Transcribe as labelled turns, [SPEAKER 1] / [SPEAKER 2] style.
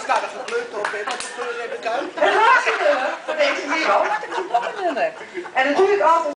[SPEAKER 1] karige kleur toch, hè? Wat voor kleur heb ik uit?
[SPEAKER 2] Het laatste nummer voor deze Miro, maar het is een nummer. En natuurlijk altijd